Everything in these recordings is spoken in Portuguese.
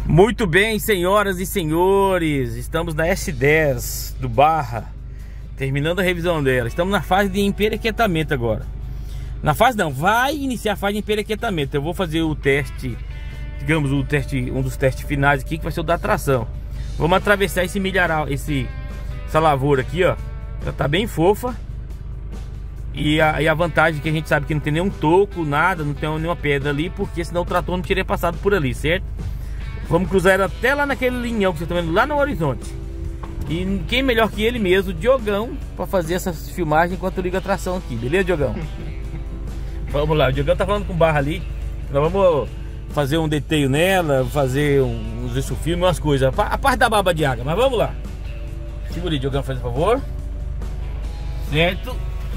Muito bem, senhoras e senhores, estamos na S10 do Barra, terminando a revisão dela. Estamos na fase de emperequetamento agora. Na fase não, vai iniciar a fase de emperequetamento. Eu vou fazer o teste, digamos, um dos testes finais aqui, que vai ser o da tração. Vamos atravessar esse milharal, essa lavoura aqui, ó. Ela tá bem fofa. E a vantagem é que a gente sabe que não tem nenhum toco, nada, não tem nenhuma pedra ali, porque senão o trator não teria passado por ali, certo? Vamos cruzar ela até lá naquele linhão que vocês estão vendo lá no horizonte. E quem melhor que ele mesmo, Diogão, para fazer essas filmagens enquanto eu ligo a tração aqui, beleza, Diogão? Vamos lá, o Diogão tá falando com barra ali. Nós vamos fazer um deteio nela, fazer uns filmes, umas coisas, a parte da baba de água, mas vamos lá. Segura aí, Diogão, faz favor. Certo?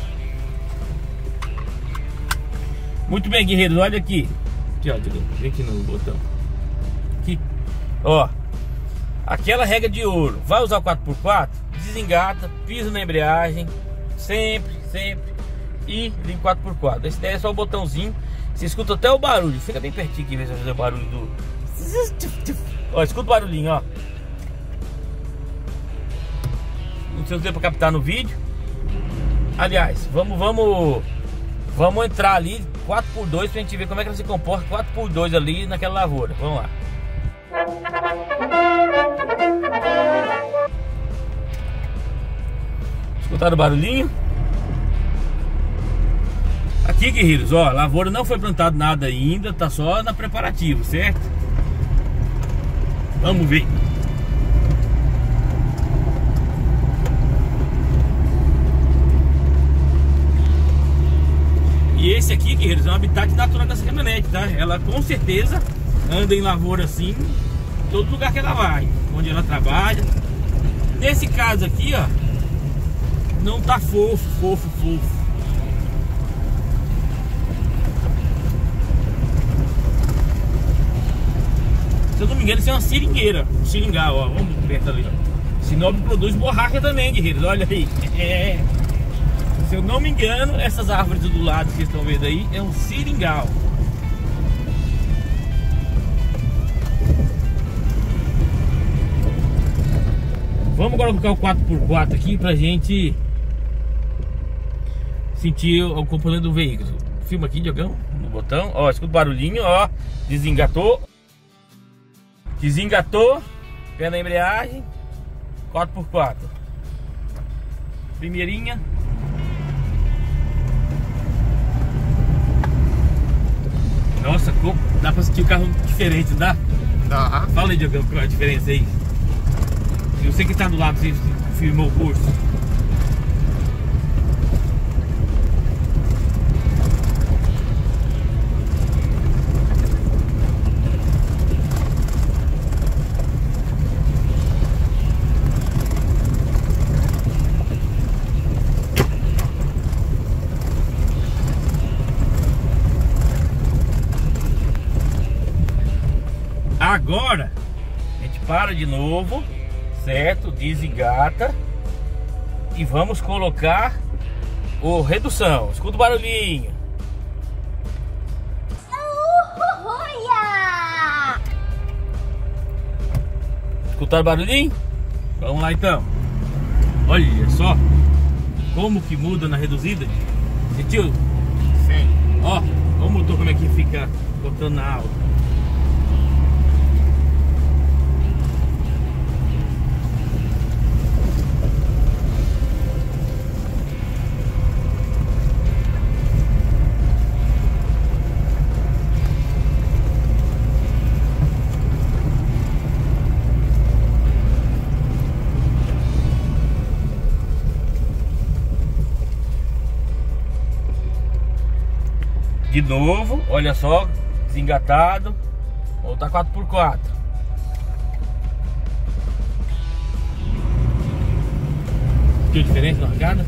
Muito bem, guerreiros, olha aqui. Aqui, ó, Diogão, vem aqui no botão. Aqui, ó. Aquela regra de ouro. Vai usar o 4x4, desengata, pisa na embreagem, sempre. E liga 4x4. Esse daí é só o botãozinho. Você escuta até o barulho. Fica bem pertinho aqui, ver se vai fazer o barulho do... Ó, escuta o barulhinho, ó. Não sei se deu pra captar no vídeo. Aliás, vamos entrar ali 4x2 pra gente ver como é que ela se comporta 4x2 ali naquela lavoura. Vamos lá. Escutaram o barulhinho? Aqui, guerreiros, ó, a lavoura não foi plantado nada ainda, tá só na preparativo, certo? Vamos ver. E esse aqui, guerreiros, é um habitat natural dessa caminhonete, tá? Ela com certeza anda em lavoura assim, em todo lugar que ela vai, onde ela trabalha. Nesse caso aqui, ó, não tá fofo. Se eu não me engano, isso é uma seringueira, um seringal, ó, vamos perto ali, ó. Sinop produz borracha também, guerreiros, olha aí. Se eu não me engano, essas árvores do lado que vocês estão vendo aí é um seringal. Vamos agora colocar o 4x4 aqui pra gente sentir o componente do veículo. Filma aqui, Diogão, no botão. Ó, escuta o barulhinho, ó. Desengatou. Pé na embreagem. 4x4. Primeirinha. Nossa, dá pra sentir o carro diferente, dá? Dá. Fala aí, Diogão, qual é a diferença aí? Se você que tá do lado, você filmou o curso. Agora a gente para de novo, certo? Desengata e vamos colocar o redução. Escuta o barulhinho. Escutaram o barulhinho? Vamos lá então. Olha só como que muda na reduzida. Sentiu? Sim. Ó, o motor como é que fica botando na alta. De novo, olha só, desengatado. Voltar 4x4. Que diferença na largada?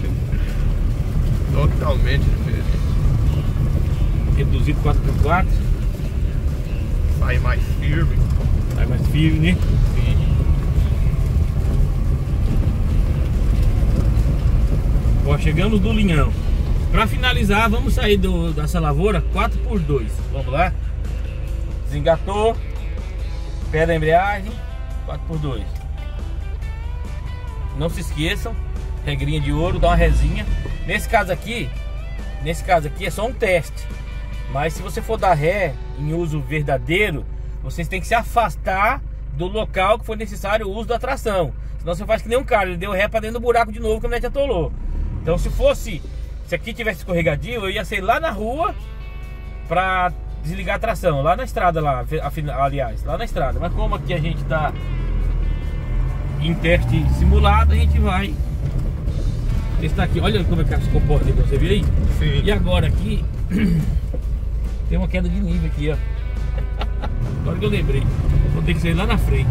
Totalmente diferente. Reduzido 4x4. Sai mais firme. Sai mais firme, né? Sim. Ó, chegamos do linhão. Para finalizar, vamos sair dessa lavoura 4x2. Vamos lá. Desengatou. Pé da embreagem, 4x2. Não se esqueçam, regrinha de ouro, dá uma resinha. Nesse caso aqui é só um teste. Mas se você for dar ré em uso verdadeiro, vocês têm que se afastar do local que foi necessário o uso da tração. Senão você faz que nem um cara, ele deu ré pra dentro do buraco de novo que a caminhonete atolou. Então se aqui tivesse escorregadio, eu ia sair lá na rua pra desligar a tração, lá na estrada lá, aliás, lá na estrada. Mas como aqui a gente tá em teste simulado, a gente vai testar aqui. Olha como é que ela se comporta, você viu aí? Sim. E agora aqui tem uma queda de nível aqui, ó. Agora que eu lembrei, vou ter que sair lá na frente.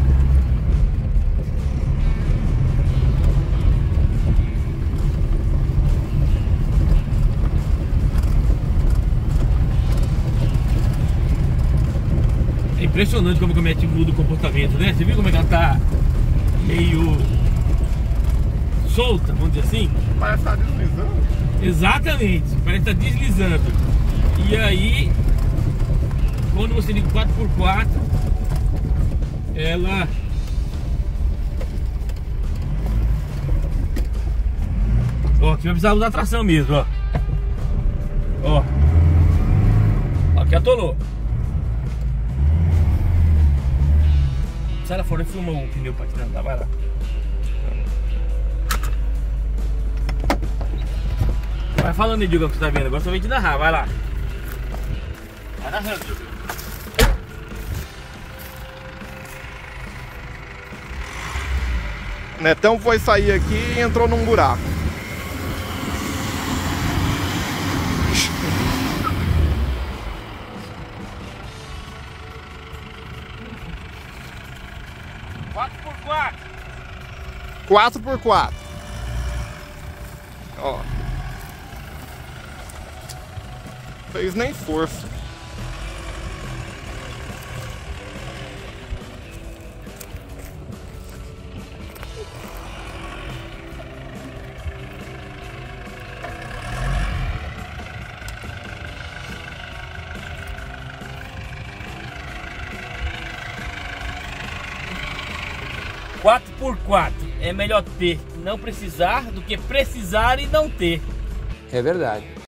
É impressionante como a caminhonete muda o comportamento, né? Você viu como é que ela tá meio solta, vamos dizer assim? Parece que tá deslizando. Exatamente, parece que tá deslizando. E aí, quando você liga 4x4, ela aqui vai precisar usar tração mesmo, ó. Ó, aqui atolou. Sai lá fora e filma o pneu pra tirar, vai lá. Vai falando aí, Diego, o que você tá vendo. Agora só vem te narrar, vai lá. Vai narrando, Diego. Netão foi sair aqui e entrou num buraco. Quatro 4x4. Ó. Fez nem força. Quatro por 4 é melhor ter, não precisar, do que precisar e não ter. É verdade.